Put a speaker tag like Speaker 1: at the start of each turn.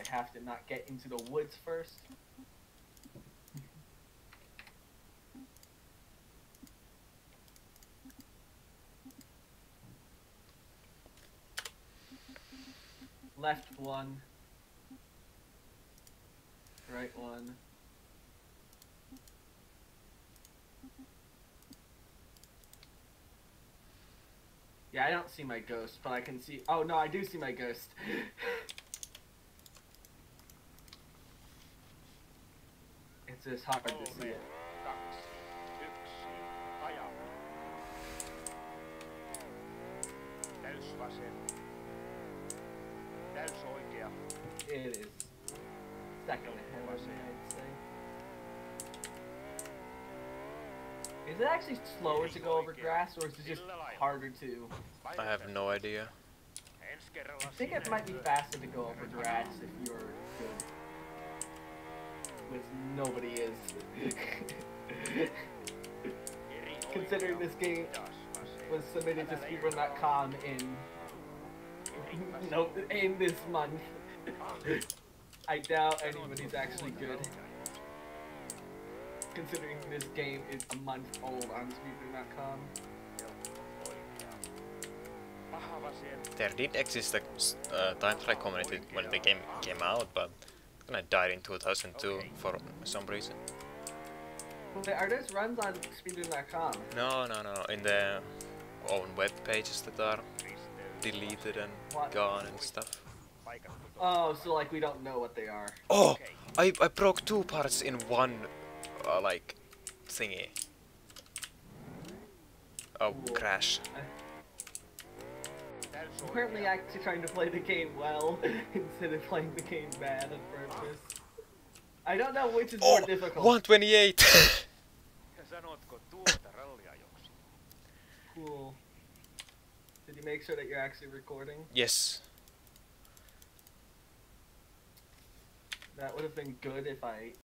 Speaker 1: have to not get into the woods first. Left one. Right one. Yeah, I don't see my ghost, but I can see... Oh, no, I do see my ghost. It's just hard to see it.
Speaker 2: 2, 1, aja. Täys vasen. Täys oikea.
Speaker 1: It is. Second ahead, I'd say. Is it actually slower to go over grass, or is it just harder to?
Speaker 3: I have no idea.
Speaker 1: I think it might be faster to go over grass if you're good. Which nobody is. Considering this game was submitted to speedrun.com in this month. I doubt anybody's actually good. Considering this game is a month old on speedrun.com.
Speaker 3: There did exist a time trial community when the game came out, but then I died in 2002 for some reason.
Speaker 1: Are those runs on speedrun.com?
Speaker 3: No, in the own web pages that are deleted and gone and stuff.
Speaker 1: Oh, so like we don't know what they are.
Speaker 3: Oh! I broke 2 parts in one, like, thingy. Oh,
Speaker 1: Cool.
Speaker 3: crash.
Speaker 1: I'm currently actually trying to play the game well, instead of playing the game bad on purpose. I don't know which is more difficult.
Speaker 3: 128!
Speaker 1: Cool. Did you make sure that you're actually recording?
Speaker 3: Yes.
Speaker 1: That would have been good if I